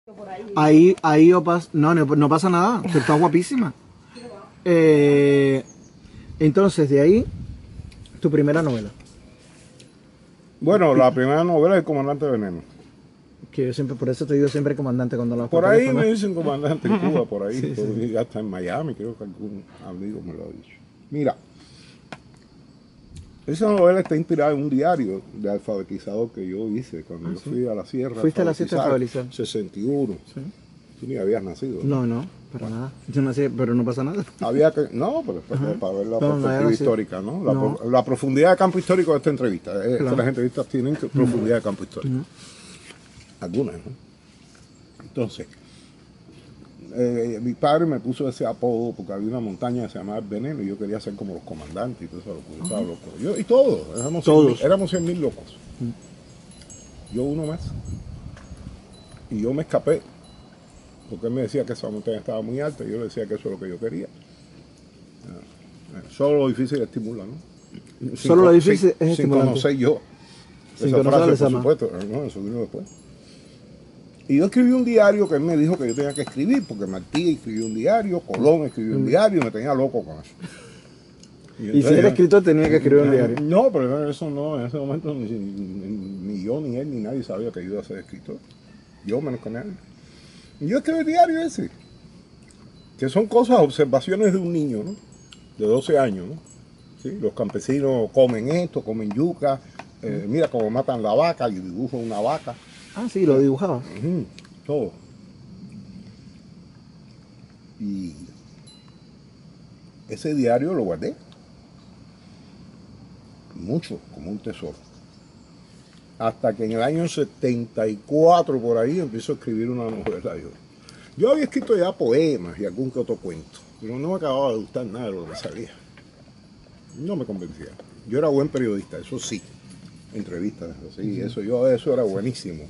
Ahí no pasa nada, tú estás guapísima. Entonces, de ahí, tu primera novela. Bueno, la primera novela es El Comandante Veneno. Que yo siempre, por eso te digo siempre comandante cuando lo Por ahí me dicen comandante en Cuba, por ahí, Sí, sí. hasta en Miami, creo que algún amigo me lo ha dicho. Mira, esa novela está inspirada en un diario de alfabetizador que yo hice cuando yo fui a la sierra. ¿Fuiste a la sierra a alfabetizar? 61. Sí. Tú ni habías nacido. No, para nada. Yo nací, pero no pasa nada. Había que, no, pero para ver la perspectiva histórica, ¿no? La profundidad de campo histórico de esta entrevista. Claro. Las entrevistas tienen profundidad de campo histórico. Algunas, ¿no? Entonces, mi padre me puso ese apodo porque había una montaña que se llamaba El Veneno y yo quería ser como los comandantes y todo eso. Yo estaba loco. Yo y todos, éramos 100.000 locos. Yo uno más. Y yo me escapé porque él me decía que esa montaña estaba muy alta y yo le decía que eso es lo que yo quería. Solo lo difícil estimula, ¿no? Solo lo difícil es sin conocer yo. Sin esa frase, por supuesto, no, eso vino después. Y yo escribí un diario que él me dijo que yo tenía que escribir, porque Martí escribió un diario, Colón escribió un diario, y me tenía loco con eso. Y si era escritor tenía que escribir un diario. No, pero eso no, en ese momento ni yo, ni él, ni nadie sabía que yo iba a ser escritor. Yo menos que nadie. Y yo escribí el diario ese, que son cosas, observaciones de un niño, ¿no? De 12 años, ¿no? ¿Sí? Los campesinos comen esto, comen yuca, mira cómo matan la vaca, y dibujo una vaca. Ah, sí, lo dibujaba. Todo. Y ese diario lo guardé. Mucho, como un tesoro. Hasta que en el año 74, por ahí, empiezo a escribir una novela. Yo había escrito ya poemas y algún que otro cuento, pero no me acababa de gustar nada de lo que salía. No me convencía. Yo era buen periodista, eso sí. Entrevistas, así, eso era buenísimo.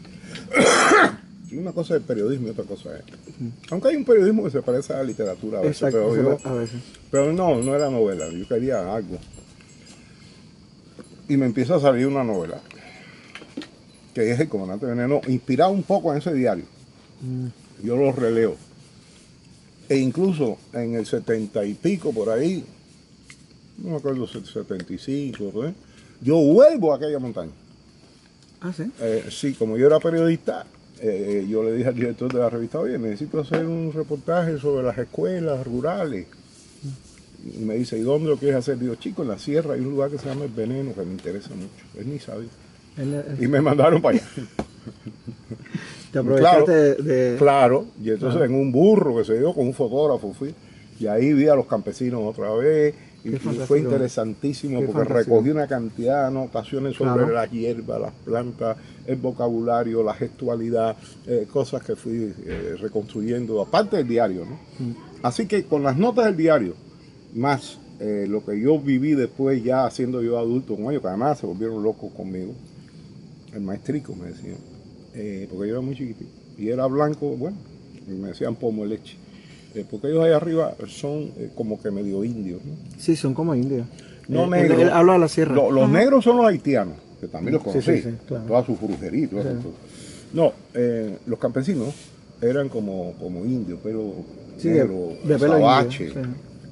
Una cosa es el periodismo y otra cosa es. Aunque hay un periodismo que se parece a la literatura a veces, pero no era novela, yo quería algo. Y me empieza a salir una novela, que es El Comandante Veneno, inspirado un poco en ese diario. Yo lo releo. E incluso en el 70 y pico, por ahí, no me acuerdo, 75, ¿eh? Yo vuelvo a aquella montaña. Ah, ¿sí? Sí, como yo era periodista, yo le dije al director de la revista, oye, necesito hacer un reportaje sobre las escuelas rurales. Y me dice, ¿y dónde lo quieres hacer? Digo, chico, en la sierra hay un lugar que se llama El Veneno, que me interesa mucho. Él ni sabía. Y me mandaron para allá. ¿Te aprovechaste Claro, y entonces en un burro que se dio con un fotógrafo fui, y ahí vi a los campesinos otra vez. Y fue interesantísimo porque recogí una cantidad de anotaciones sobre las hierbas, las plantas, el vocabulario, la gestualidad, cosas que fui reconstruyendo, aparte del diario, ¿no? Así que con las notas del diario, más lo que yo viví después ya siendo yo adulto con ellos, que además se volvieron locos conmigo, el maestrico me decían, porque yo era muy chiquitito, y era blanco, bueno, y me decían pomo de leche. Porque ellos ahí arriba son como que medio indios, ¿no? Sí, son como indios. No negros. Él habla de la sierra. Los negros son los haitianos, que también los conocí. Sí, claro. Toda su brujería. No, los campesinos eran como indios, pero negros, de pelo sabache. Indio,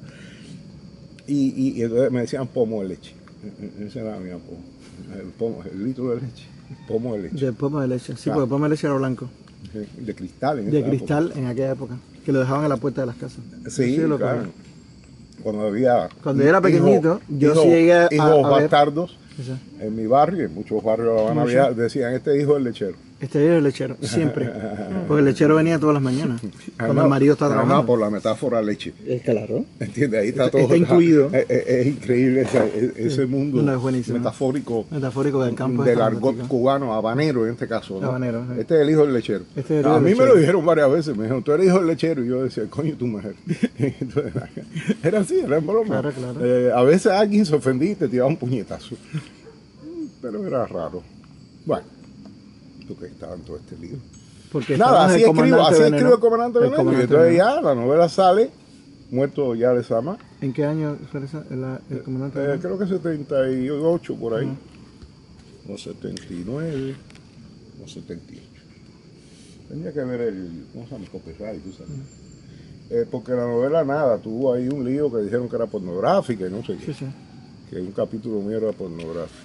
Y entonces me decían pomo de leche. Ese era mi apodo. El litro de leche. Pomo de leche. De pomo de leche, sí, porque el pomo de leche era blanco. De cristal. De cristal en aquella época. Que lo dejaban en la puerta de las casas. Sí, claro. Cuando yo era pequeñito, yo sí llegué a hijos ver bastardos en mi barrio, en muchos barrios de La Habana Vieja, decían, este hijo del lechero. Este hijo del lechero, siempre. Porque el lechero venía todas las mañanas, cuando el marido estaba trabajando. Por la metáfora leche. Claro. ¿Entiendes? Ahí está todo. Está incluido. Es increíble ese mundo metafórico del campo. Del argot cubano, habanero en este caso, ¿no? Habanero, sí. Este es el hijo del lechero. A mí me lo dijeron varias veces, me dijeron, tú eres hijo del lechero, y yo decía, coño, tu mujer. Entonces, era así, era en broma. Claro. A veces alguien se ofendía y te tiraba un puñetazo. Pero era raro. Bueno, tú que estabas en todo este libro. Porque nada, así escribo El Comandante Veneno. Y entonces ya la novela sale, Muerto ya de Sama. ¿En qué año fue el Comandante Veneno? Creo que 78 por ahí. O 79, o 78. Tendría que ver ¿cómo se llama? El copyright, tú sabes. Porque la novela nada, tuvo ahí un lío que dijeron que era pornográfica y no sé qué. Sí. Que un capítulo mío era pornográfico.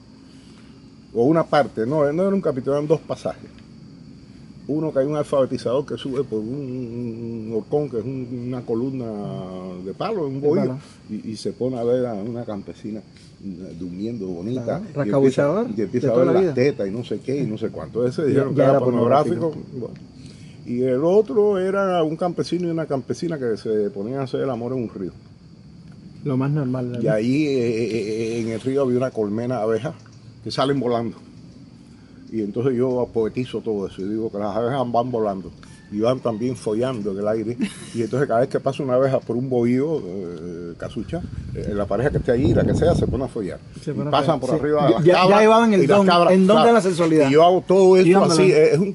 O una parte, no era un capítulo, eran 2 pasajes. Uno que hay un alfabetizador que sube por un horcón, que es una columna de palo, un bohío, y se pone a ver a una campesina durmiendo bonita, y empieza a ver las tetas y no sé qué y no sé cuánto. Ese dijeron que era pornográfico. Bueno. Y el otro era un campesino y una campesina que se ponían a hacer el amor en un río. Lo más normal, ¿verdad? Y ahí en el río había una colmena de abejas que salen volando. Y entonces yo poetizo todo eso y digo que las abejas van volando y van también follando en el aire. Y entonces cada vez que pasa una abeja por un bohío, casucha, la pareja que esté allí, la que sea, se pone a follar. Y pasan por arriba de las cabras. Ya llevaban el don, en don de la sensualidad. Y yo hago todo esto así,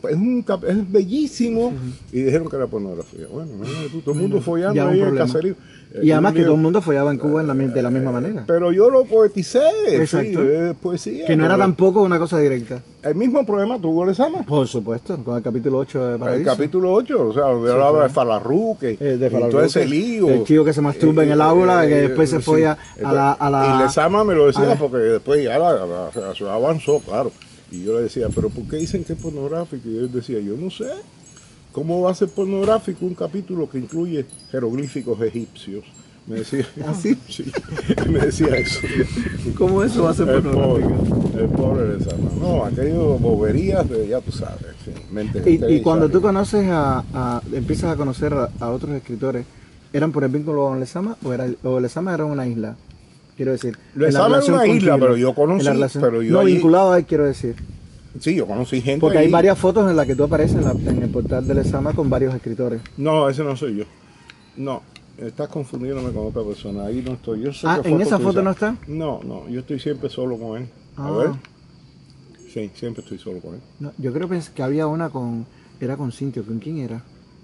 es bellísimo. Y dijeron que era pornografía. Bueno, todo el mundo follando ahí en el caserío. Y además que todo el mundo follaba en Cuba de la misma manera. Pero yo lo poeticé, exacto. Sí, poesía. Que no era tampoco una cosa directa. El mismo problema tuvo Lezama. Por supuesto, con el capítulo 8 de Paradiso. El capítulo 8, o sea, donde hablaba de Falarruque, y todo ese lío. El tío que se masturba en el aula, que después se folla a la... Y Lezama me lo decía porque después ya la ciudad avanzó, claro. Y yo le decía, ¿pero por qué dicen que es pornográfico? Y él decía, yo no sé. ¿Cómo va a ser pornográfico un capítulo que incluye jeroglíficos egipcios? Me decía, ¿así? Sí, me decía eso. ¿Cómo eso va a ser pornográfico? El pobre de Sama. No, aquello boberías de, ya tú sabes, sí, mente. Y cuando tú conoces empiezas a conocer a otros escritores, ¿eran por el vínculo con Lezama o Lezama era una isla? Quiero decir. Lezama era una isla, pero yo conocí. No, vinculado a él, quiero decir. Sí, yo conocí gente. Porque hay varias fotos en las que tú apareces en el portal de Lezama con varios escritores. No, ese no soy yo. No, estás confundiéndome con otra persona. Ahí no estoy. Yo sé ¿en esa foto no está? No, yo estoy siempre solo con él. A ver. Sí, siempre estoy solo con él. No, yo creo que había una era con Cintio. ¿Con quién era?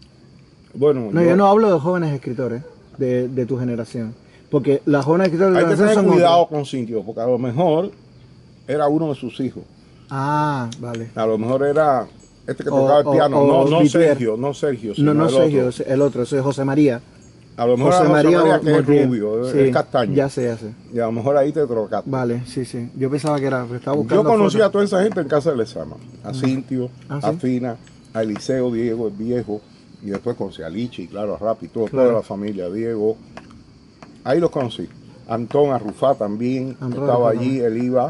Bueno, no, yo no hablo de jóvenes escritores de tu generación. Porque las jóvenes escritores de tu generación hay que tener son cuidado otros. con Cintio, porque a lo mejor era uno de sus hijos. Ah, vale. A lo mejor era este que tocaba el piano. No Sergio. No Sergio, el otro, ese es José María. A lo mejor José María que es rubio, sí, es castaño. Ya sé. Y a lo mejor ahí te trocaste. Vale, sí. Yo pensaba que estaba buscando. Yo conocí a toda esa gente en casa de Lezama. A Cintio, a Fina, a Eliseo, Diego, el viejo. Y después conocí a Lichi, claro, a Rapi, toda la familia, Diego. Ahí los conocí. Antón Arrufá también, estaba allí, él iba.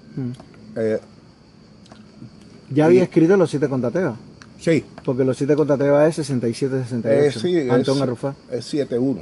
¿Ya había escrito Los 7 con Tateva? Sí. Porque Los 7 con Tateva es 67-68. Sí, Antón Arrufá. Es 7-1.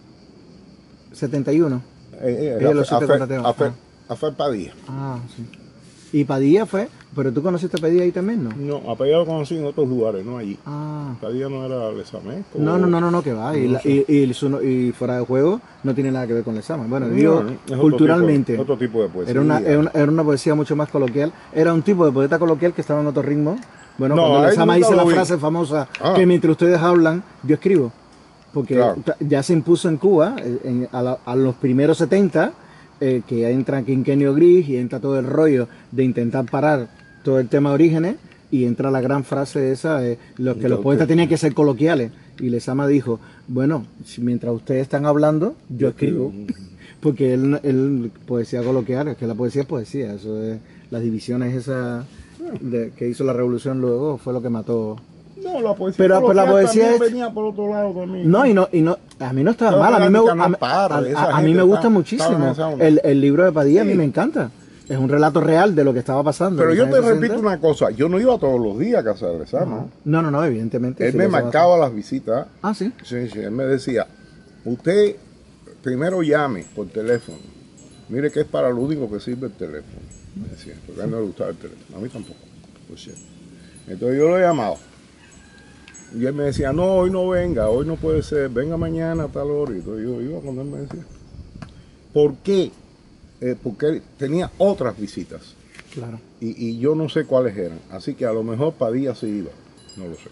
71. Los 7 con Tateva. Afer Padilla. Ah, sí. ¿Y Padilla fue? ¿Pero tú conociste a Padilla ahí también, no? No, a Padilla lo conocí en otros lugares, no allí. Ah. Padilla no era Lezama. No, que va. Y fuera de juego no tiene nada que ver con Lezama. Bueno, digo, culturalmente. Otro tipo de poesía. Era una poesía mucho más coloquial. Era un tipo de poeta coloquial que estaba en otro ritmo. Bueno, cuando Lezama dice la frase famosa que mientras ustedes hablan, yo escribo. Porque ya se impuso en Cuba, a los primeros 70, que entra Quinquenio Gris y entra todo el rollo de intentar parar todo el tema de Orígenes y entra la gran frase esa de los poetas tenían que ser coloquiales. Y Lezama dijo, bueno, mientras ustedes están hablando, yo escribo. Porque él poesía coloquial, es que la poesía es poesía, eso es, las divisiones esas que hizo la revolución luego fue lo que mató. No, la poesía, pero la poesía venía por otro lado también. No, a mí no estaba mal, a mí me gusta muchísimo. El libro de Padilla a mí me encanta. Es un relato real de lo que estaba pasando. Pero yo te repito una cosa, yo no iba todos los días a casa de Lezama. No, evidentemente. Él me marcaba las visitas. Ah, ¿sí? Sí, él me decía, usted primero llame por teléfono. Mire que es para lo único que sirve el teléfono. Me decía, porque a él no le gustaba el teléfono. A mí tampoco, por cierto. Entonces yo lo llamaba. Y él me decía, no, hoy no venga, hoy no puede ser, venga mañana a tal hora. Y entonces yo iba cuando él me decía. ¿Por qué? Porque él tenía otras visitas. Claro. Y yo no sé cuáles eran. Así que a lo mejor Padilla sí iba. No lo sé.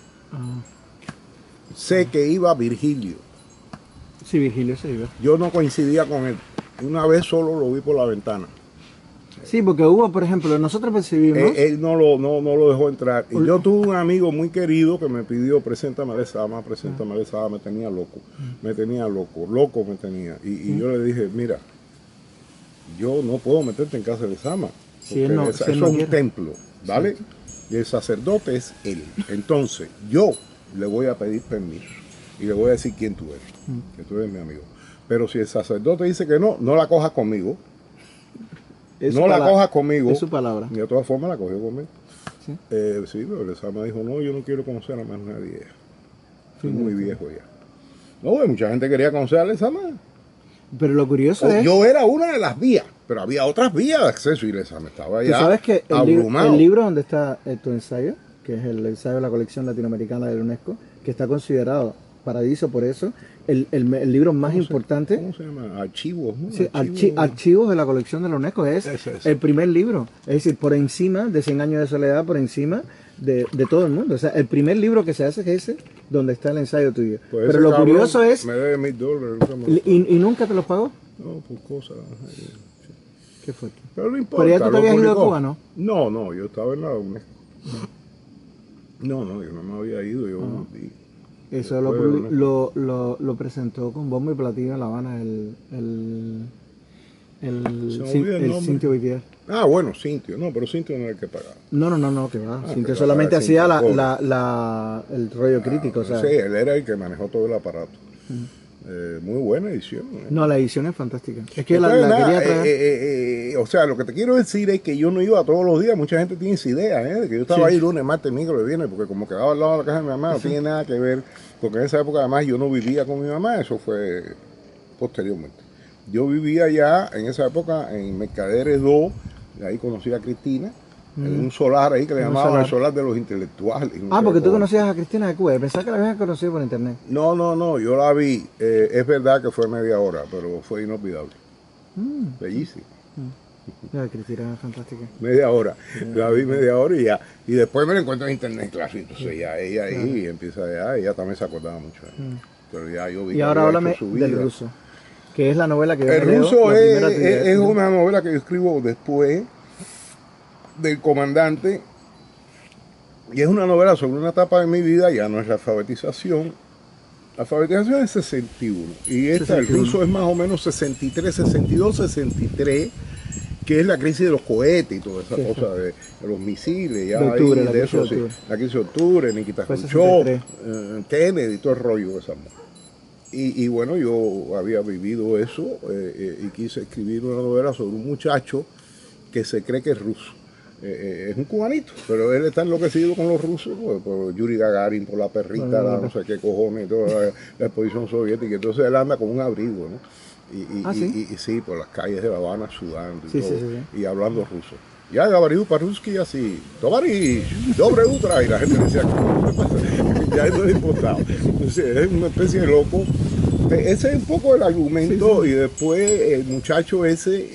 Sé que iba Virgilio. Sí, Virgilio se iba. Yo no coincidía con él. Una vez solo lo vi por la ventana. Sí, porque hubo, por ejemplo, nosotros percibimos... Él no lo dejó entrar. Y yo tuve un amigo muy querido que me pidió, preséntame a Lezama, me tenía loco. Me tenía loco me tenía. Y yo le dije, mira, yo no puedo meterte en casa de Lezama. Si eso es un quiere. templo, ¿vale? Sí. Y el sacerdote es él. Entonces, yo le voy a pedir permiso. Y le voy a decir quién tú eres. Que tú eres mi amigo. Pero si el sacerdote dice que no la cojas conmigo. No la cojas conmigo. Es su palabra. Y de todas formas la cogió conmigo. Sí, sí, pero Lezama dijo, no, yo no quiero conocer a más nadie. Estoy muy viejo ya. No, mucha gente quería conocer a Lezama. Pero lo curioso es... Yo era una de las vías, pero había otras vías de acceso y Lezama estaba ya sabes que abrumado. El libro donde está tu ensayo, que es el ensayo de la colección latinoamericana de la UNESCO, que está considerado Paradiso por eso, el libro más importante... ¿Cómo se llama? Archivos, ¿no? Sí, Archivos de la colección de la UNESCO. Es el primer libro. Es decir, por encima de 100 años de soledad, por encima de todo el mundo. O sea, el primer libro que se hace es ese, donde está el ensayo tuyo. Pues pero lo curioso es... Me debe $1,000. ¿Y nunca te los pagó? No, por cosas. Qué fuerte. Pero no importa. ¿Pero ya tú te habías ido a Cuba, no? No, yo estaba en la UNESCO. No, yo no me había ido. Eso lo presentó con bombo y platillo en La Habana el Cintio Vivier. Ah, bueno, Cintio. No, pero Cintio no era el que pagaba. No, que va. Cintio solamente hacía el rollo crítico. O sea. Sí, él era el que manejó todo el aparato. Muy buena edición. No, la edición es fantástica. Es que la quería traer. O sea, lo que te quiero decir es que yo no iba todos los días. Mucha gente tiene esa idea, de que yo estaba ahí lunes, martes, miércoles, viernes, porque como quedaba al lado de la casa de mi mamá, no tiene nada que ver. Porque en esa época además yo no vivía con mi mamá, eso fue posteriormente. Yo vivía ya en esa época en Mercaderes 2, ahí conocí a Cristina. En un solar ahí que le llamaban el solar de los intelectuales. Porque tú conocías a Cristina de Cuba. Pensaba que la habías conocido por internet. No, yo la vi. Es verdad que fue media hora, pero fue inolvidable. Bellísima. La Cristina es fantástica. Media hora. La vi media hora y ya. Y después me la encuentro en internet, claro. Entonces ya ella ahí empieza ya. Ella también se acordaba mucho. Pero ya yo vi. Y ahora háblame del ruso, que es la novela que yo El ruso es una novela que yo escribo después del comandante, y es una novela sobre una etapa de mi vida, ya no es la alfabetización. La alfabetización es 61 y el ruso es más o menos 63, 62, 63, que es la crisis de los cohetes y toda esa cosa de los misiles, ya octubre, ahí, de eso, sí, la crisis de octubre, Nikita Khrushchev, Kennedy y todo el rollo de esa mujer. Y bueno, yo había vivido eso y quise escribir una novela sobre un muchacho que se cree que es ruso. Es un cubanito, pero él está enloquecido con los rusos, por Yuri Gagarin, por la perrita, no sé qué cojones, toda la exposición soviética. Entonces él anda con un abrigo, ¿no? Y sí, por las calles de La Habana sudando y todo, y hablando ruso. Ya Gabariu Paruski así, Tovarish, Dobre Utra, y la gente decía, ¿qué pasa? Ya no le importaba. Entonces es una especie de loco. Ese es un poco el argumento, y después el muchacho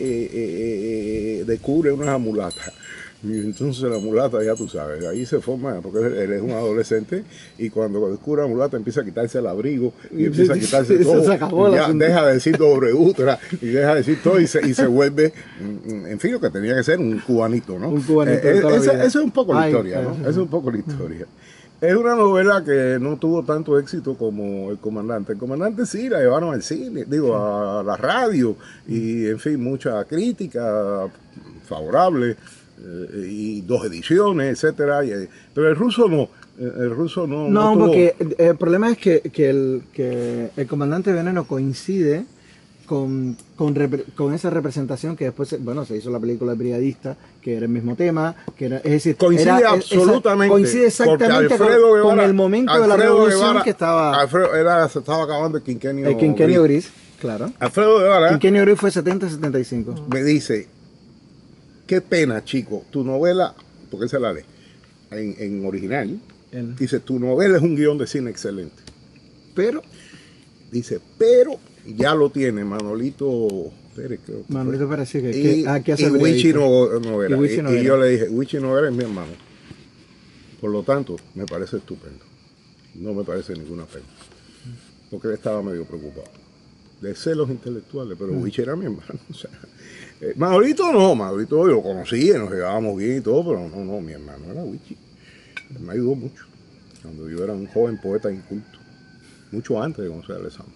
ese descubre una mulata. Y entonces la mulata, ya tú sabes, ahí se forma, porque él es un adolescente, y cuando descubre la mulata empieza a quitarse el abrigo y empieza a quitarse todo, y ya deja de decir doble ultra y deja de decir todo, y se vuelve, en fin, lo que tenía que ser un cubanito, ¿no? Un cubanito. Esa es un poco la historia, ¿no? Esa es un poco la historia. Es una novela que no tuvo tanto éxito como El Comandante. El Comandante sí la llevaron al cine, a la radio, y en fin, mucha crítica favorable, y 2 ediciones, etcétera. Pero el ruso no. El ruso no. No, porque el problema es que El Comandante Veneno coincide con esa representación que después, bueno, se hizo la película El Brigadista, que era el mismo tema, que era, es decir, coincide absolutamente, coincide exactamente con el momento Alfredo de la revolución Guevara, que estaba... se estaba acabando el quinquenio gris, claro. Alfredo Guevara... El quinquenio gris fue 70-75. Me dice, qué pena, chico, tu novela, porque esa la lee, en original, dice, tu novela es un guión de cine excelente. Pero, dice, ya lo tiene Manolito Pérez, creo que Manolito Pérez, sí, que hace Wichi Novera. Y yo le dije, Wichi Novera es mi hermano. Por lo tanto, me parece estupendo. No me parece ninguna pena. Porque él estaba medio preocupado. de celos intelectuales, pero Wichi era mi hermano. O sea, Manolito no, Manolito yo lo conocía, nos llevábamos bien y todo, pero no, mi hermano era Wichi. Él me ayudó mucho cuando yo era un joven poeta inculto, mucho antes de conocer a Lezama.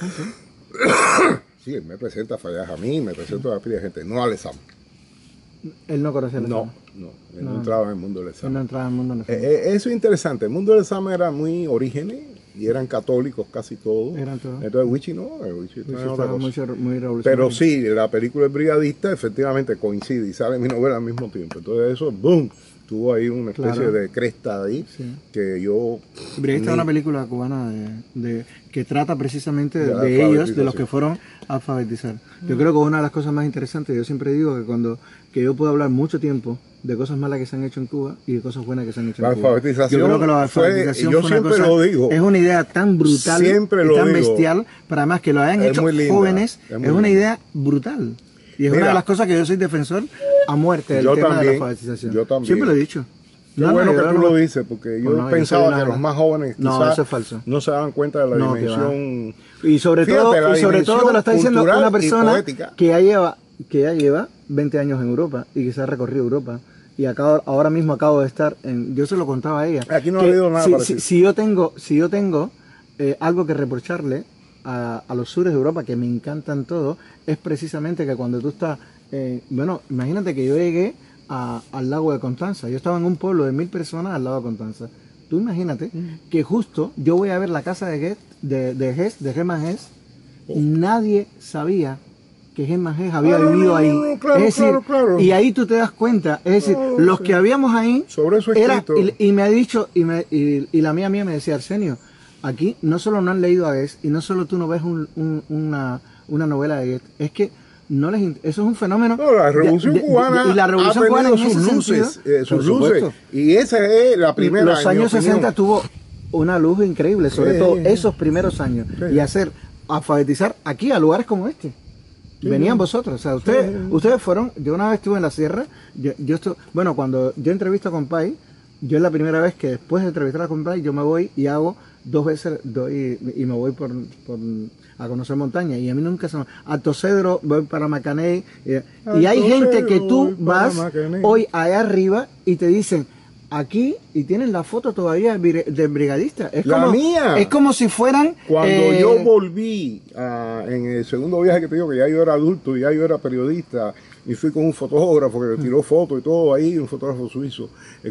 Sí, él me presenta a Fallas a mí, me presenta a la pila de gente, no a Lezama. Él no conocía a Lezama. Él no entraba en el mundo de Lezama. Él no entraba en el mundo de Lezama. Eso es interesante, el mundo de Lezama era muy orígenes y eran católicos casi todos. Entonces Wichi no, Wichi estaba muy revolucionario. Pero sí, la película El Brigadista efectivamente coincide y sale mi novela al mismo tiempo. Entonces eso, boom, tuvo ahí una especie de cresta ahí que yo... El Brigadista es una película cubana que trata precisamente de ellos, de los que fueron a alfabetizar. Yo creo que una de las cosas más interesantes, yo siempre digo que yo puedo hablar mucho tiempo de cosas malas que se han hecho en Cuba y de cosas buenas que se han hecho en Cuba. Yo creo que la alfabetización fue una cosa, es una idea tan brutal y tan bestial, pero además que lo hayan hecho jóvenes, es una idea brutal. Y es una de las cosas que yo soy defensor a muerte del tema de la alfabetización. Yo también. Siempre lo he dicho. Qué bueno que tú lo dices, porque yo pensaba que los más jóvenes quizás no se daban cuenta de la dimensión. Y sobre todo te lo está diciendo una persona que ya lleva 20 años en Europa y que se ha recorrido Europa. Y ahora mismo acabo de estar yo se lo contaba a ella. Aquí no ha habido nada parecido. Si yo tengo algo que reprocharle a los sures de Europa, que me encantan todos, es precisamente que cuando tú estás, imagínate que yo llegué al lago de Constanza. Yo estaba en un pueblo de 1000 personas al lago de Constanza. Tú imagínate que justo yo voy a ver la casa de Germán Hesse. Nadie sabía que Germán Hesse había vivido ahí. Claro, es decir, y ahí tú te das cuenta, es decir, los que habíamos ahí sobre eso y me ha dicho, y la mía me decía, Arsenio, aquí no solo no han leído a Hesse, y no solo tú no ves una novela de Goethe, es que eso es un fenómeno. No, la Revolución Cubana y la Revolución Cubana en sus luces. Y esa es la primera. Los años 60 tuvo una luz increíble, sobre todo esos primeros años. Y alfabetizar aquí a lugares como este. Venían vosotros, o sea, ustedes fueron. Yo una vez estuve en la sierra. Cuando yo entrevisto a Compay, yo es la primera vez que después de entrevistar a Compay, yo me voy y hago 2 veces y me voy a conocer montaña, y a mí nunca se me... A Tocedro, voy para Macaney, y hay gente que tú vas hoy allá arriba y te dicen, aquí, y tienen la foto todavía del brigadista. Mía. Es como si fueran... Cuando yo volví en el segundo viaje que te digo, que ya yo era adulto, ya yo era periodista, y fui con un fotógrafo que me tiró fotos y todo ahí, un fotógrafo suizo,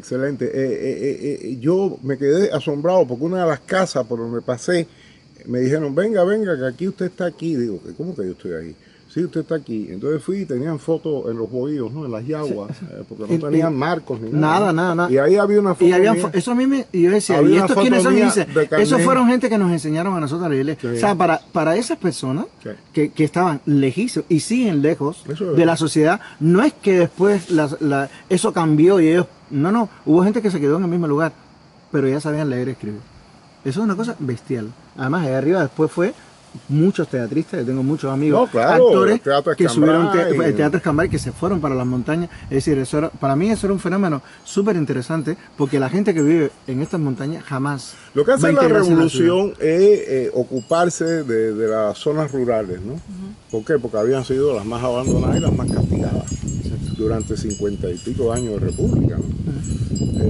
excelente. Yo me quedé asombrado porque una de las casas por donde pasé, me dijeron, venga, que aquí usted está aquí. Digo, ¿cómo que yo estoy ahí? Sí, usted está aquí. Entonces fui y tenían fotos en los bohíos, ¿no? En las yaguas, porque no tenían marcos ni nada. Y ahí había una foto eso a mí y yo decía, ¿y estos quiénes son? Y dice, esos fueron gente que nos enseñaron a nosotros a leer. Sí. O sea, para esas personas que estaban lejísimos y siguen lejos de la sociedad, no es que después eso cambió y ellos... No, hubo gente que se quedó en el mismo lugar, pero ya sabían leer y escribir. Eso es una cosa bestial. Además, ahí arriba después fue muchos teatristas, yo tengo muchos amigos actores que subieron el Teatro Escambray, que se fueron para las montañas. Es decir, para mí eso era un fenómeno súper interesante, porque la gente que vive en estas montañas jamás... Lo que hace la revolución es ocuparse de las zonas rurales, ¿no? ¿Por qué? Porque habían sido las más abandonadas y las más castigadas durante 50 y pico años de república, ¿no?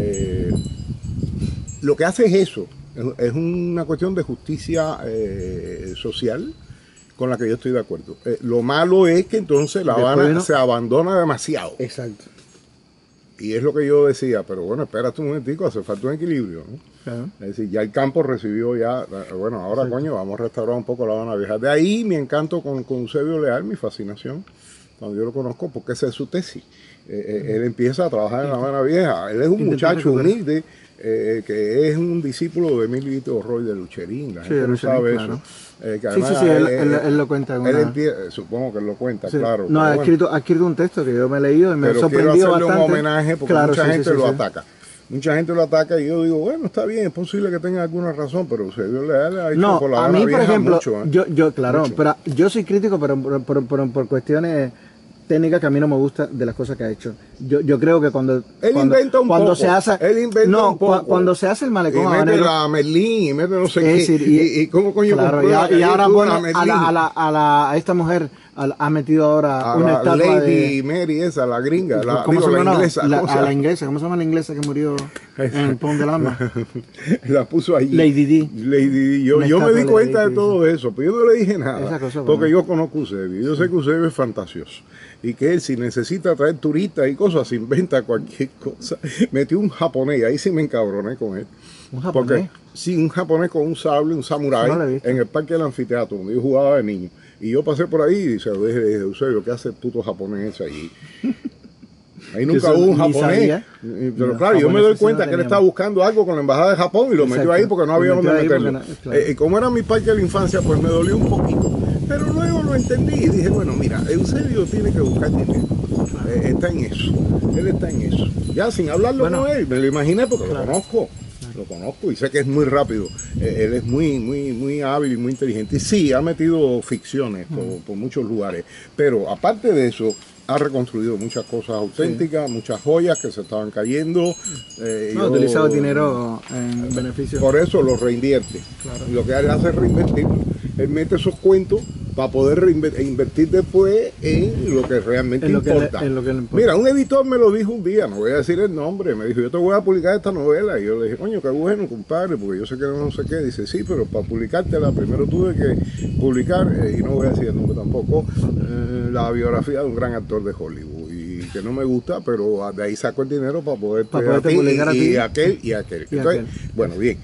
Lo que hace es eso. Es una cuestión de justicia social con la que yo estoy de acuerdo. Lo malo es que entonces La Habana se abandona demasiado. Exacto. Y es lo que yo decía, pero bueno, espérate un momentico, hace falta un equilibrio, ¿no? Claro. Es decir, ya el campo recibió bueno, ahora coño, vamos a restaurar un poco La Habana Vieja. De ahí mi encanto con Eusebio Leal, mi fascinación, cuando yo lo conozco, porque esa es su tesis. Él empieza a trabajar en La Habana Vieja. Él es un muchacho humilde, que es un discípulo de Emilio Roy de Lucherín. La gente no sabe eso. Que además, él lo cuenta. Supongo que él lo cuenta, sí. claro. No, ha escrito un texto que yo me he leído y me sorprendió bastante. Quiero hacerle un homenaje porque mucha gente lo ataca. Mucha gente lo ataca y yo digo, bueno, está bien, es posible que tenga alguna razón, pero Eusebio Leal ha hecho por La Habana Vieja mucho. Claro, mucho. Pero yo soy crítico, pero por cuestiones técnicas que a mí no me gusta de las cosas que ha hecho. Yo creo que cuando inventa un poco. Se hace, él inventa un poco. Cuando se hace el malecón y mete la Merlín y mete no sé qué. Decir, y cómo coño claro, y ahora pone a esta mujer ha metido ahora una estatua Lady Mary esa, la gringa, la inglesa. A la inglesa, ¿cómo se llama la inglesa que murió en el Pon del Alma? La puso allí. Lady D. Lady D. Yo me di cuenta de todo eso, pero yo no le dije nada. Porque yo conozco a Eusebio. Yo sé que Eusebio es fantasioso. Y que él, si necesita traer turistas y cosas, se inventa cualquier cosa. Metió un japonés, ahí sí me encabroné con él. ¿Un japonés? Porque, sí, un japonés con un sable, un samurái, en el parque del anfiteatro, donde yo jugaba de niño. Y yo pasé por ahí y se lo dije, Eusebio, ¿qué hace el puto japonés allí? Ahí nunca hubo un japonés. Pero claro, yo me doy cuenta que él estaba buscando algo con la embajada de Japón y lo metió ahí porque no había donde meterlo. Y como era mi parque de la infancia, pues me dolió un poquito. Pero luego lo entendí y dije, bueno, mira, Eusebio tiene que buscar dinero. Está en eso. Él está en eso. Ya sin hablarlo con él, me lo imaginé porque lo conozco. Lo conozco y sé que es muy rápido. Él es muy hábil y muy inteligente. Y sí, ha metido ficciones por muchos lugares. Pero aparte de eso, ha reconstruido muchas cosas auténticas, muchas joyas que se estaban cayendo. Ha utilizado dinero en beneficio. Por eso lo reinvierte. Claro. Lo que él hace es reinvertir. Él mete esos cuentos para poder invertir después en lo que realmente importa. Mira, un editor me lo dijo un día, no voy a decir el nombre, me dijo, yo te voy a publicar esta novela. Y yo le dije, coño, qué bueno, compadre, porque yo sé que no sé qué. Dice, sí, pero para publicártela primero tuve que publicar, y no voy a decir el nombre tampoco, la biografía de un gran actor de Hollywood. Y que no me gusta, pero de ahí saco el dinero para poder publicar a ti. Y aquel. Entonces, bueno, bien,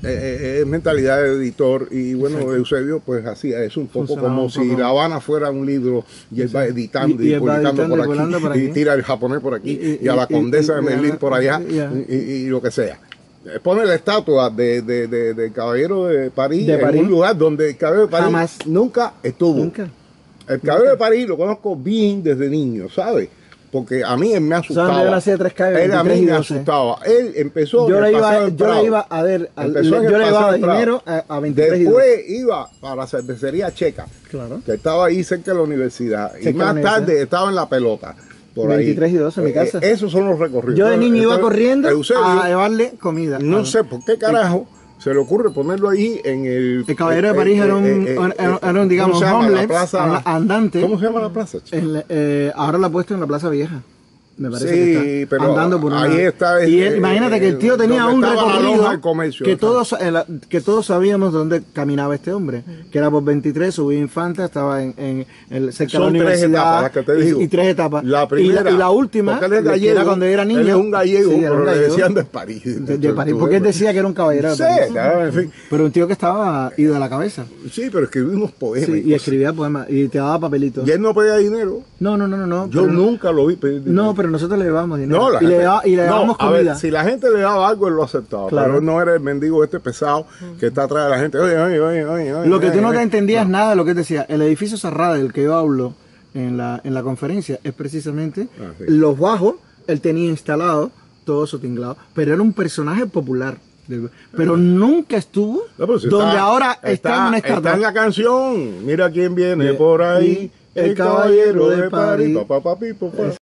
es mentalidad de editor y bueno, Eusebio pues así es un poco como si La Habana fuera un libro y él va editando y publicando por aquí y tira el japonés por aquí y a la condesa de Merlín por allá y lo que sea. Pone la estatua del caballero de París en un lugar donde el caballero de París jamás nunca estuvo. El caballero de París lo conozco bien desde niño, ¿sabes? Porque a mí él me asustaba. Él a mí me asustaba. Él empezó. Yo le iba a ver. Yo le iba de dinero a 23. Después iba para la cervecería checa. Claro. Que estaba ahí cerca de la universidad. Y más tarde estaba en la pelota. Por 23 y 12 en mi casa. Esos son los recorridos. Yo de niño iba corriendo a llevarle comida. No sé por qué carajo se le ocurre ponerlo ahí en el... El caballero de París era un digamos, homeless, andante. ¿Cómo se llama la plaza? Ahora la ha puesto en la Plaza Vieja. Me parece sí, que está pero andando por ahí está. Y imagínate que el tío tenía un recorrido comercio, que todos sabíamos dónde caminaba este hombre, que era por 23, subía Infanta, estaba en el cerca de la universidad. 3 etapas, las que te digo. Y 3 etapas. La primera, y la última, él es gallego, era cuando era niño. Él es un gallego, pero le decían de París. De París, porque él decía que era un caballero de París. Sí, claro, en fin. Pero un tío que estaba ido de la cabeza. Sí, pero escribía unos poemas. Sí, y escribía poemas, y te daba papelitos. ¿Y él no pedía dinero? No. Yo nunca lo vi pedir dinero. No, pero nosotros le llevábamos dinero. No, y le dábamos comida. A ver, si la gente le daba algo, él lo aceptaba. Claro. Pero él no era el mendigo este pesado que está atrás de la gente. Oye. Lo que tú no te entendías nada de lo que él decía. El edificio Sarrada del que yo hablo en la conferencia es precisamente los bajos, él tenía instalado todo su tinglado. Pero era un personaje popular. Pero nunca estuvo donde ahora está en una estatua. Está en la canción. Mira quién viene por ahí. El caballero de París.